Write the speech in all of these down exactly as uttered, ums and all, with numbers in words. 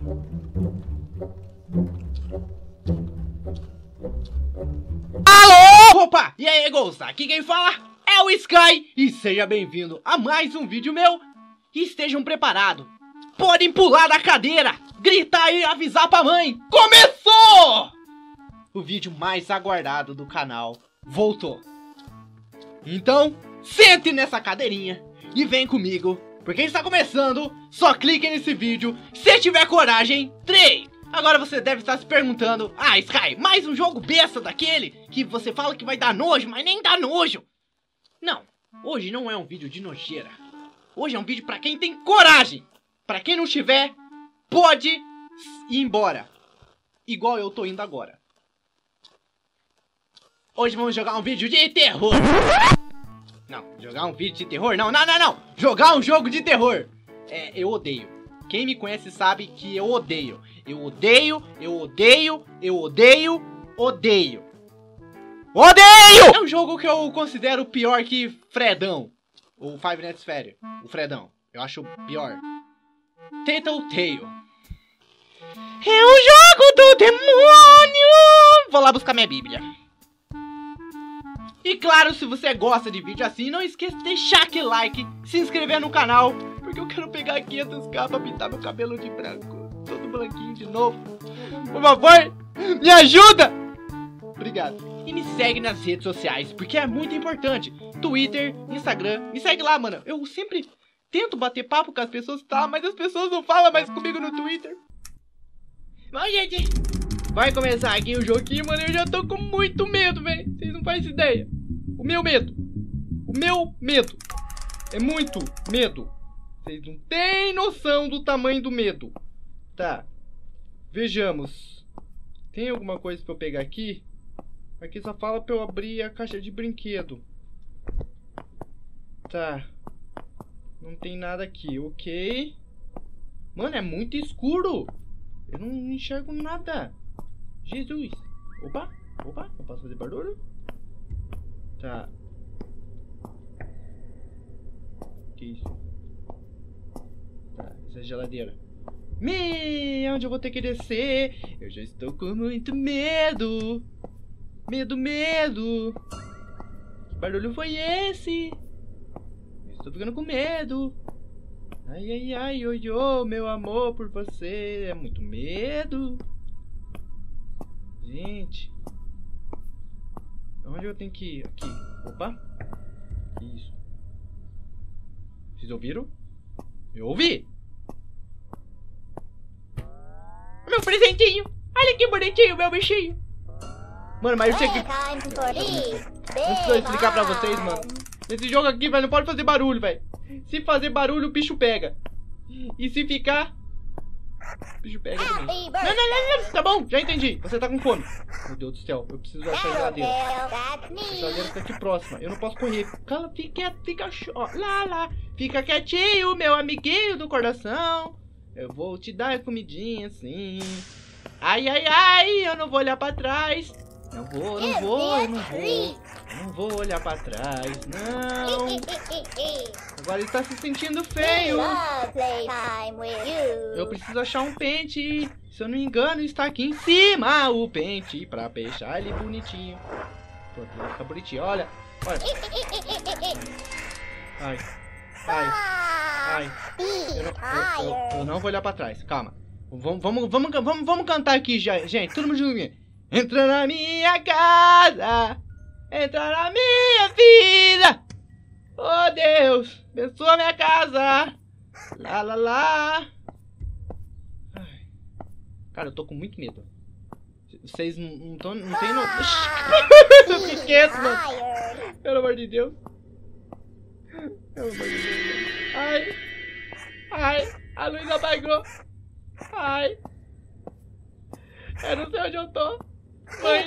Alô! Opa! E aí, Ghost? Aqui quem fala é o Sky. E seja bem-vindo a mais um vídeo meu. E estejam preparados. Podem pular da cadeira, gritar e avisar pra mãe. Começou! O vídeo mais aguardado do canal voltou. Então, sente nessa cadeirinha e vem comigo, porque está começando. Só clique nesse vídeo se tiver coragem. três. Agora você deve estar se perguntando: ah, Sky, mais um jogo besta daquele que você fala que vai dar nojo, mas nem dá nojo. Não, hoje não é um vídeo de nojeira. Hoje é um vídeo pra quem tem coragem. Pra quem não tiver, pode ir embora. Igual eu tô indo agora. Hoje vamos jogar um vídeo de terror. Não, jogar um vídeo de terror? Não, não, não, não. Jogar um jogo de terror. É, eu odeio. Quem me conhece sabe que eu odeio. Eu odeio, eu odeio, eu odeio, odeio. Odeio! É um jogo que eu considero pior que Fredão. O Five Nights at Freddy's. O Fredão. Eu acho pior. Tattletale. É o jogo do demônio. Vou lá buscar minha bíblia. E claro, se você gosta de vídeo assim, não esqueça de deixar aquele like, se inscrever no canal, porque eu quero pegar quinhentos k pra pintar meu cabelo de branco. Todo branquinho de novo. Por favor, me ajuda! Obrigado. E me segue nas redes sociais, porque é muito importante. Twitter, Instagram, me segue lá, mano. Eu sempre tento bater papo com as pessoas, tá? Mas as pessoas não falam mais comigo no Twitter. Bom, gente, vai começar aqui o joguinho, mano. Eu já tô com muito medo, velho. Vocês não fazem ideia. O meu medo. O meu medo. É muito medo. Vocês não têm noção do tamanho do medo. Tá. Vejamos. Tem alguma coisa pra eu pegar aqui? Aqui só fala pra eu abrir a caixa de brinquedo. Tá. Não tem nada aqui, ok. Mano, é muito escuro. Eu não enxergo nada. Jesus. Opa, opa, não posso fazer barulho? Tá. Que isso? Tá, essa é a geladeira. Me, onde eu vou ter que descer? Eu já estou com muito medo. Medo, medo. Que barulho foi esse? Eu estou ficando com medo. Ai, ai, ai, oi, oi, meu amor por você. É muito medo. Gente. Onde eu tenho que ir? Aqui. Opa. Que isso? Vocês ouviram? Eu ouvi. Meu presentinho. Olha que bonitinho, meu bichinho. Mano, mas eu sei que... Não precisa explicar pra vocês, mano. Esse jogo aqui, velho, não pode fazer barulho, velho. Se fazer barulho, o bicho pega. E se ficar... O bicho pega também. Não, não, não, não. Tá bom, já entendi. Você tá com fome. Meu Deus do céu, eu preciso achar a geladeira. A geladeira fica aqui próxima. Eu não posso correr. Cala, fica, fica... Ó, lá, lá. Fica quietinho, meu amiguinho do coração. Eu vou te dar comidinha, assim. Ai, ai, ai, eu não vou olhar pra trás. Não vou, não vou, eu não vou. Eu não vou olhar pra trás, não. Agora ele tá se sentindo feio. Eu preciso achar um pente. Se eu não me engano, está aqui em cima o pente pra fechar ele bonitinho. Pronto, vai ficar bonitinho, olha. Olha. Ai. Ai. Ai. Eu não, eu, eu, eu não vou olhar pra trás, calma. Vamos, vamos, vamos, vamos, vamos cantar aqui, gente. Todo mundo junto. Entra na minha casa. Entra na minha vida. Oh, Deus. Abençoa minha casa. Lá, lá, lá. Ai. Cara, eu tô com muito medo. Vocês não estão... Não tem no... Eu fiquei quieto, mano. Pelo amor de Deus. Pelo amor de Deus. Ai. Ai. A luz apagou. Ai. Eu não sei onde eu tô. Mãe.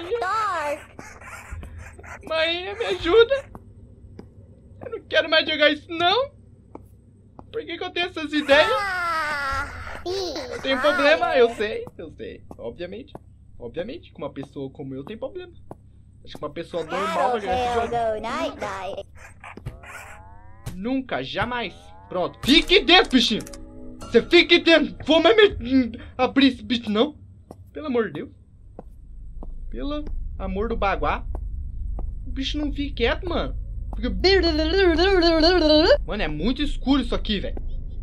Mãe, me ajuda. Eu não quero mais jogar isso, não. Por que que eu tenho essas ideias? Eu tenho problema, eu sei, eu sei. Obviamente. Obviamente, com uma pessoa como eu tem problema. Acho que uma pessoa normal vai jogar esse jogo. Nunca, jamais. Pronto. Fique dentro, bichinho. Você fica dentro. Vou mais me... abrir esse bicho, não. Pelo amor de Deus. Pelo amor do baguá. O bicho não fica quieto, mano. Fica... Mano, é muito escuro isso aqui, velho.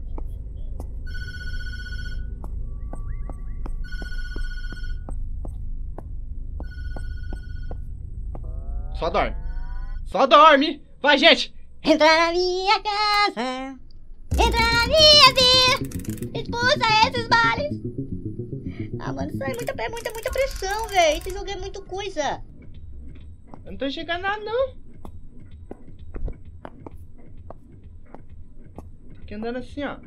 Só dorme. Só dorme. Vai, gente. Entra na minha casa. Entra na minha vida. Expulsa esses males. Ah, mano, isso é muita, é muita, muita pressão, velho. Esse jogo é muita coisa. Eu não tô chegando nada, não. Tô aqui andando assim, ó.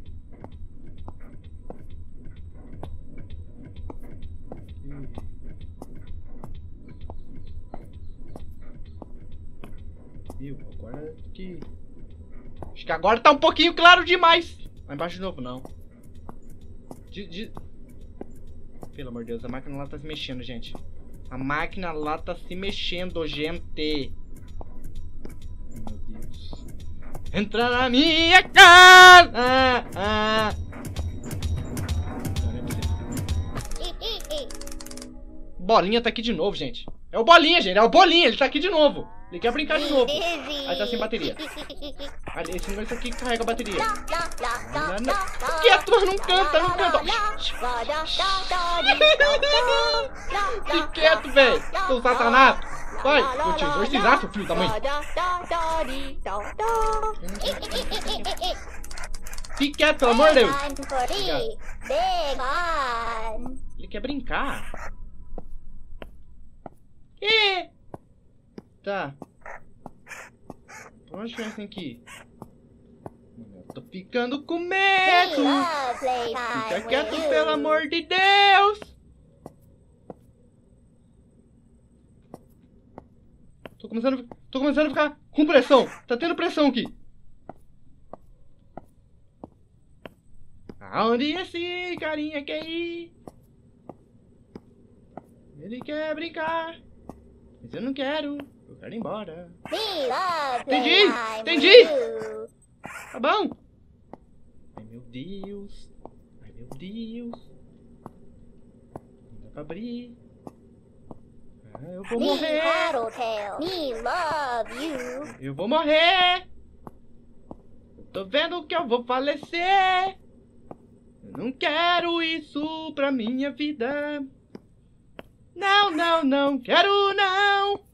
Viu? Agora que... Acho que agora tá um pouquinho claro demais. Lá embaixo de novo, não. De, de... Pelo amor de Deus, a máquina lá tá se mexendo, gente. A máquina lá tá se mexendo, gente. Meu Deus. Entra na minha casa. Ah, ah. Bolinha tá aqui de novo, gente. É o Bolinha, gente. É o Bolinha. Ele tá aqui de novo. Ele quer brincar de novo. Aí tá sem bateria. Aí esse negócio aqui carrega a bateria. Quieto, mas não canta, não canta. Fique quieto, velho. Seu satanás. Vai, vou te exorcizar, seu filho da mãe. Fique quieto, pelo amor de Deus. Ele quer brincar. E... Tá. Onde que tem que ir? Eu tô ficando com medo. Fica quieto, pelo amor de Deus. Tô começando, tô começando a ficar com pressão. Tá tendo pressão aqui. Aonde esse carinha quer ir? Ele quer brincar. Mas eu não quero. Eu quero ir embora. Entendi! Entendi! Tá bom! Ai, meu Deus! Ai, meu Deus! Não dá pra abrir. Ah, eu vou morrer! Eu vou morrer! Eu tô vendo que eu vou falecer! Eu não quero isso pra minha vida! Não, não, não quero não!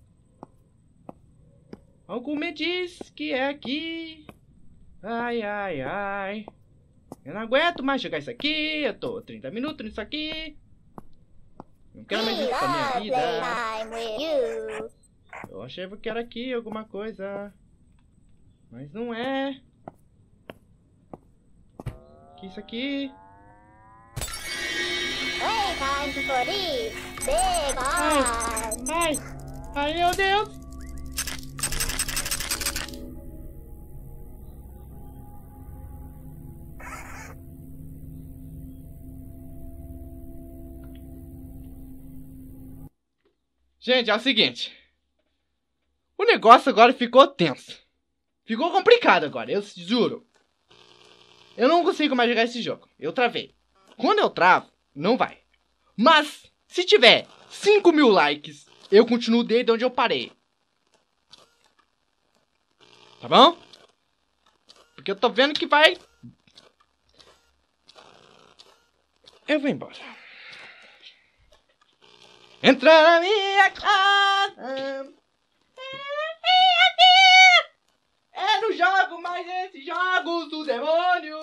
Algo me diz que é aqui. Ai, ai, ai. Eu não aguento mais jogar isso aqui. Eu tô trinta minutos nisso aqui. Não quero mais isso pra minha vida. Eu achava que era aqui alguma coisa. Mas não é. Que isso aqui? Ai, ai, ai, meu Deus. Gente, é o seguinte. O negócio agora ficou tenso. Ficou complicado agora, eu juro. Eu não consigo mais jogar esse jogo. Eu travei. Quando eu travo, não vai. Mas, se tiver cinco mil likes, eu continuo desde onde eu parei. Tá bom? Porque eu tô vendo que vai... Eu vou embora. Entra na minha casa. É no jogo, mas esses jogos do demônio.